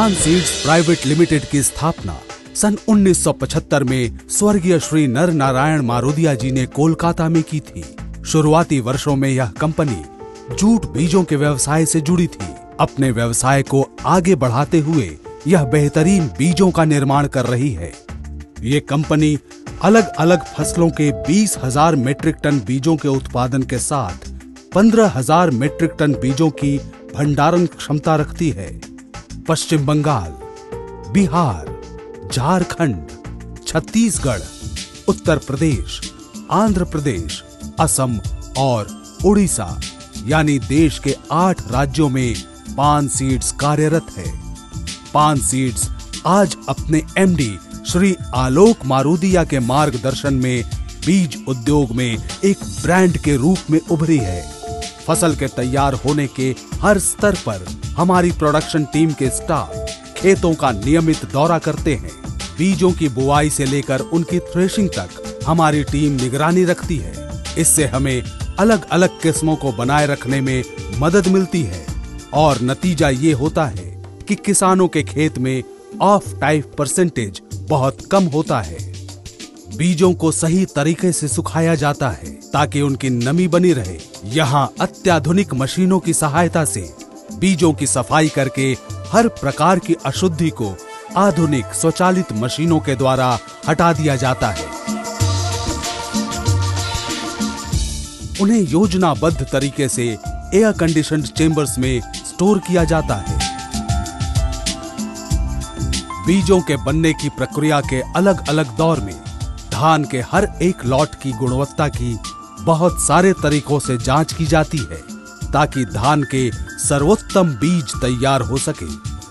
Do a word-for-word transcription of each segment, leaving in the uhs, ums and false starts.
पान seeds private limited की स्थापना सन उन्नीस सौ पचहत्तर में स्वर्गीय श्री नर नारायण मारोदिया जी ने कोलकाता में की थी। शुरुआती वर्षों में यह कंपनी जूट बीजों के व्यवसाय से जुड़ी थी। अपने व्यवसाय को आगे बढ़ाते हुए यह बेहतरीन बीजों का निर्माण कर रही है। ये कंपनी अलग अलग फसलों के बीस हजार मीट्रिक टन बीजों के उत्पादन के साथ पंद्रह हजार मीट्रिक टन बीजों की भंडारण क्षमता रखती है। पश्चिम बंगाल, बिहार, झारखंड, छत्तीसगढ़, उत्तर प्रदेश, आंध्र प्रदेश, असम और उड़ीसा यानी देश के आठ राज्यों में पान सीड्स कार्यरत है। पान सीड्स आज अपने एमडी श्री आलोक मारोदिया के मार्गदर्शन में बीज उद्योग में एक ब्रांड के रूप में उभरी है। फसल के तैयार होने के हर स्तर पर हमारी प्रोडक्शन टीम के स्टाफ खेतों का नियमित दौरा करते हैं। बीजों की बुआई से लेकर उनकी थ्रेशिंग तक हमारी टीम निगरानी रखती है। इससे हमें अलग अलग किस्मों को बनाए रखने में मदद मिलती है और नतीजा ये होता है कि किसानों के खेत में ऑफ टाइप परसेंटेज बहुत कम होता है। बीजों को सही तरीके से सुखाया जाता है ताकि उनकी नमी बनी रहे। यहाँ अत्याधुनिक मशीनों की सहायता से बीजों की सफाई करके हर प्रकार की अशुद्धि को आधुनिक स्वचालित मशीनों के द्वारा हटा दिया जाता है। उन्हें योजनाबद्ध तरीके से एयर कंडीशन्ड चेंबर्स में स्टोर किया जाता है। बीजों के बनने की प्रक्रिया के अलग अलग दौर में धान के हर एक लॉट की गुणवत्ता की बहुत सारे तरीकों से जांच की जाती है ताकि धान के सर्वोत्तम बीज तैयार हो सके।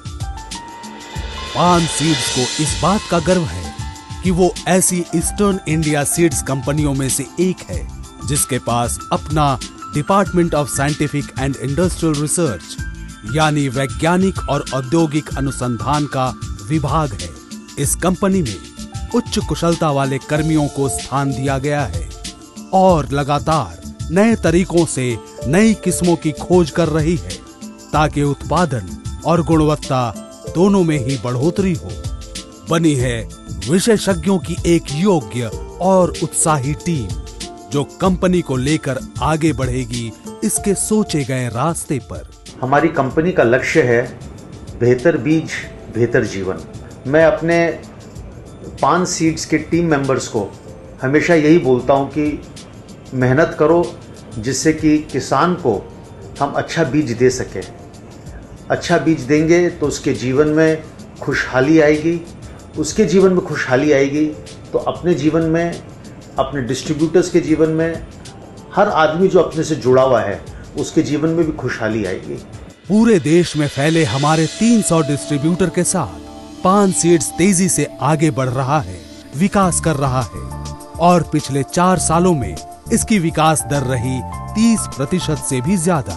पान सीड्स को इस बात का गर्व है कि वो ऐसी ईस्टर्न इंडिया सीड्स कंपनियों में से एक है जिसके पास अपना department of scientific and industrial research यानी वैज्ञानिक और औद्योगिक अनुसंधान का विभाग है। इस कंपनी में उच्च कुशलता वाले कर्मियों को स्थान दिया गया है और लगातार नए तरीकों से नई किस्मों की खोज कर रही है ताकि उत्पादन और गुणवत्ता दोनों में ही बढ़ोतरी हो। बनी है विशेषज्ञों की एक योग्य और उत्साही टीम जो कंपनी को लेकर आगे बढ़ेगी इसके सोचे गए रास्ते पर। हमारी कंपनी का लक्ष्य है बेहतर बीज बेहतर जीवन। मैं अपने पान सीड्स के टीम मेंबर्स को हमेशा यही बोलता हूं कि मेहनत करो जिससे कि किसान को हम अच्छा बीज दे सकें। अच्छा बीज देंगे तो उसके जीवन में खुशहाली आएगी। उसके जीवन में खुशहाली आएगी तो अपने जीवन में, अपने डिस्ट्रीब्यूटर्स के जीवन में, हर आदमी जो अपने से जुड़ा हुआ है उसके जीवन में भी खुशहाली आएगी। पूरे देश में फैले हमारे तीन सौ डिस्ट्रीब्यूटर के साथ पान सीड्स तेजी से आगे बढ़ रहा है, विकास कर रहा है और पिछले चार सालों में इसकी विकास दर रही तीस प्रतिशत से भी ज्यादा।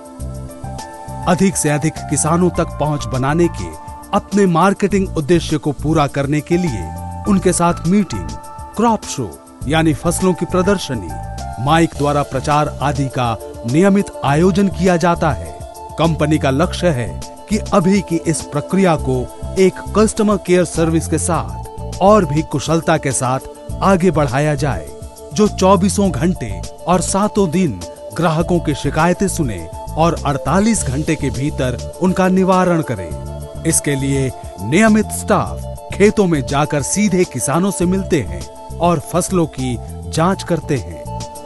अधिक से अधिक किसानों तक पहुंच बनाने के अपने मार्केटिंग उद्देश्य को पूरा करने के लिए उनके साथ मीटिंग, क्रॉप शो यानी फसलों की प्रदर्शनी, माइक द्वारा प्रचार आदि का नियमित आयोजन किया जाता है। कंपनी का लक्ष्य है कि अभी की इस प्रक्रिया को एक कस्टमर केयर सर्विस के साथ और भी कुशलता के साथ आगे बढ़ाया जाए जो चौबीसों घंटे और सातों दिन ग्राहकों की शिकायतें सुने और अड़तालीस घंटे के भीतर उनका निवारण करे। इसके लिए नियमित स्टाफ खेतों में जाकर सीधे किसानों से मिलते हैं और फसलों की जांच करते हैं।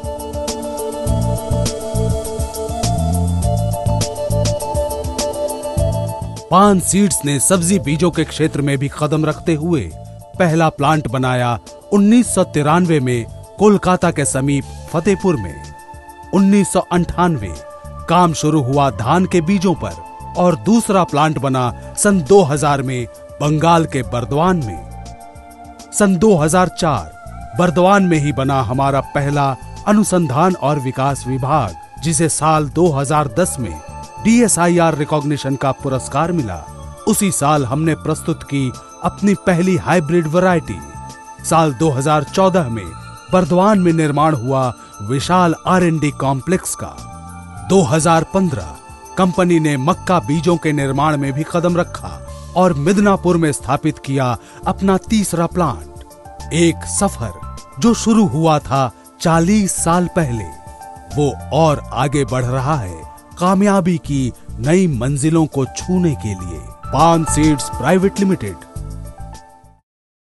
पान सीड्स ने सब्जी बीजों के क्षेत्र में भी कदम रखते हुए पहला प्लांट बनाया उन्नीस सौ तिरानवे में कोलकाता के समीप फतेहपुर में। उन्नीस सौ अंठानवे काम शुरू हुआ धान के बीजों पर और दूसरा प्लांट बना सन दो हज़ार में बंगाल के बर्दवान में। सन दो हज़ार चार बर्दवान में ही बना हमारा पहला अनुसंधान और विकास विभाग जिसे साल दो हज़ार दस में D S I R recognition का पुरस्कार मिला। उसी साल हमने प्रस्तुत की अपनी पहली हाइब्रिड वैरायटी। साल दो हज़ार चौदह में बर्दवान में निर्माण हुआ विशाल आर एंड डी कॉम्प्लेक्स का। दो हज़ार पंद्रह कंपनी ने मक्का बीजों के निर्माण में भी कदम रखा और मिदनापुर में स्थापित किया अपना तीसरा प्लांट। एक सफर जो शुरू हुआ था चालीस साल पहले, वो और आगे बढ़ रहा है कामयाबी की नई मंजिलों को छूने के लिए। पान सीड्स प्राइवेट लिमिटेड।